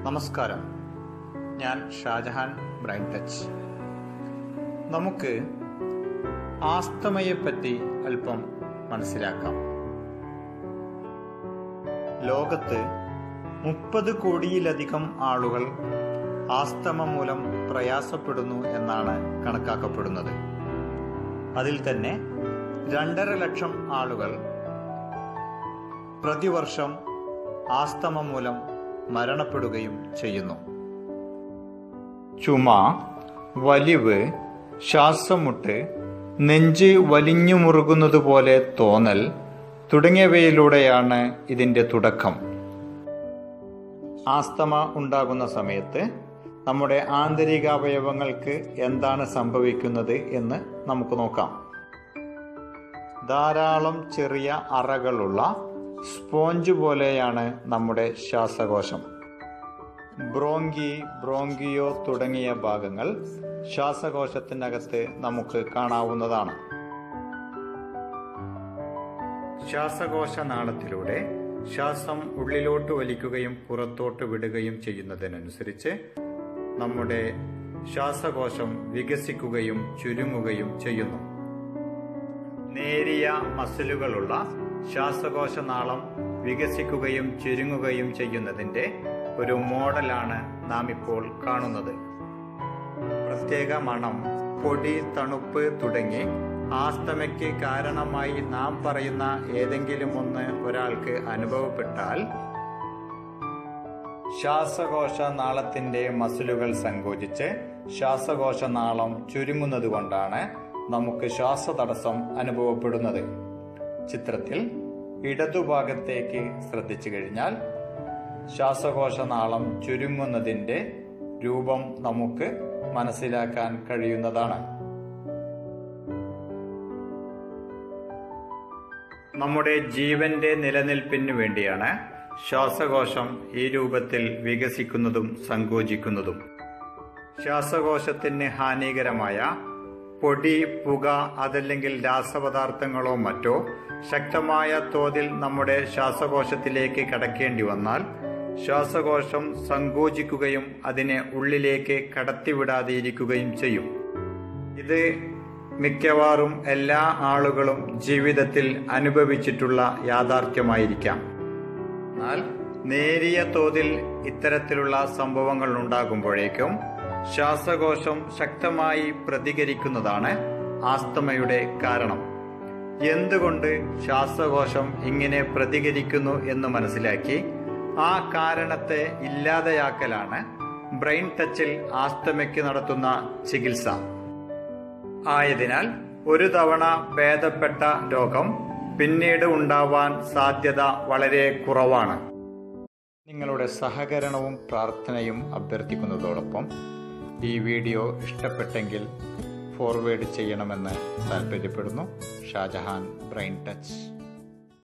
നമസ്കാരം, ഞാൻ Shah Jahan brain touch. നമുക്ക് ആസ്തമയെപ്പറ്റി അല്പം മനസ്സിലാക്കാം. ലോകത്ത് 30 കോടിയിലധികം ആളുകൾ ആസ്തമ മൂലം പ്രയാസപ്പെടുന്നു എന്നാണ് കണക്കാക്കപ്പെടുന്നത്. അതിൽ തന്നെ 2.5 ലക്ഷം ആളുകൾ പ്രതിവർഷം ആസ്തമ മൂലം മരണപ്പെടുകയും ചെയ്യുന്നു. ചുമ, വലിവ്, ശ്വാസമുട്ട്, നെഞ്ച് വലിഞ്ഞു മുറുകുന്നത് പോലെ തോന്നൽ തുടങ്ങിയവയിലൂടെയാണ് ഇതിൻ്റെ തുടക്കം. ആസ്തമ ഉണ്ടാകുന്ന സമയത്ത് നമ്മുടെ ആന്തരികാവയവങ്ങൾക്ക് എന്താണ് സംഭവിക്കുന്നത് എന്ന് നമുക്ക് നോക്കാം. ധാരാളം ചെറിയ അറകളുള്ള സ്പോഞ്ച് പോലെയാണ് നമ്മുടെ ശ്വാസകോശം. ബ്രോങ്കിയോ തുടങ്ങിയ ഭാഗങ്ങൾ ശ്വാസകോശത്തിനകത്ത് നമുക്ക് കാണാവുന്നതാണ്. ശ്വാസകോശ നാളത്തിലൂടെ ശ്വാസം ഉള്ളിലോട്ട് വലിക്കുകയും പുറത്തോട്ട് വിടുകയും ചെയ്യുന്നതിനനുസരിച്ച് നമ്മുടെ ശ്വാസകോശം വികസിക്കുകയും ചുരുങ്ങുകയും ചെയ്യുന്നു. നേരിയ മസിലുകളുള്ള ശ്വാസകോശ നാളം വികസിക്കുകയും ചുരുങ്ങുകയും ചെയ്യുന്നതിൻ്റെ ഒരു മോഡലാണ് നാം ഇപ്പോൾ കാണുന്നത്. പ്രത്യേക മണം, പൊടി, തണുപ്പ് തുടങ്ങി ആസ്തമയ്ക്ക് കാരണമായി നാം പറയുന്ന ഏതെങ്കിലും ഒന്ന് ഒരാൾക്ക് അനുഭവപ്പെട്ടാൽ ശ്വാസകോശ നാളത്തിന്റെ മസിലുകൾ സങ്കോചിച്ച് ശ്വാസകോശ നാളം ചുരുങ്ങുന്നത് കൊണ്ടാണ് നമുക്ക് ശ്വാസതടസ്സം അനുഭവപ്പെടുന്നത്. ചിത്രത്തിൽ ഇടതുഭാഗത്തേക്ക് ശ്രദ്ധിച്ചു കഴിഞ്ഞാൽ ശ്വാസകോശ നാളം ചുരുങ്ങുന്നതിന്റെ രൂപം നമുക്ക് മനസ്സിലാക്കാൻ കഴിയുന്നതാണ്. നമ്മുടെ ജീവന്റെ നിലനിൽപ്പിന് വേണ്ടിയാണ് ശ്വാസകോശം ഈ രൂപത്തിൽ വികസിക്കുന്നതും സങ്കോചിക്കുന്നതും. ശ്വാസകോശത്തിന് ഹാനികരമായ പൊടി, പുക, അതല്ലെങ്കിൽ രാസപദാർത്ഥങ്ങളോ മറ്റോ ശക്തമായ തോതിൽ നമ്മുടെ ശ്വാസകോശത്തിലേക്ക് കടക്കേണ്ടി വന്നാൽ ശ്വാസകോശം സങ്കോചിക്കുകയും അതിനെ ഉള്ളിലേക്ക് കടത്തിവിടാതിരിക്കുകയും ചെയ്യും. ഇത് മിക്കവാറും എല്ലാ ആളുകളും ജീവിതത്തിൽ അനുഭവിച്ചിട്ടുള്ള യാഥാർത്ഥ്യമായിരിക്കാം. എന്നാൽ നേരിയ തോതിൽ ഇത്തരത്തിലുള്ള സംഭവങ്ങൾ ഉണ്ടാകുമ്പോഴേക്കും ശ്വാസകോശം ശക്തമായി പ്രതികരിക്കുന്നതാണ് ആസ്തമയുടെ കാരണം. എന്തുകൊണ്ട് ശ്വാസകോശം ഇങ്ങനെ പ്രതികരിക്കുന്നു എന്ന് മനസ്സിലാക്കി ആ കാരണത്തെ ഇല്ലാതെയാക്കലാണ് ബ്രെയിൻ ടച്ചിൽ ആസ്തമയ്ക്ക് നടത്തുന്ന ചികിത്സ. ആയതിനാൽ ഒരു തവണ ഭേദപ്പെട്ട രോഗം പിന്നീട് ഉണ്ടാവാൻ സാധ്യത വളരെ കുറവാണ്. നിങ്ങളുടെ സഹകരണവും പ്രാർത്ഥനയും അഭ്യർത്ഥിക്കുന്നതോടൊപ്പം ഈ വീഡിയോ ഇഷ്ടപ്പെട്ടെങ്കിൽ ഫോർവേഡ് ചെയ്യണമെന്ന് താൽപ്പര്യപ്പെടുന്നു. Shajahan brain touch.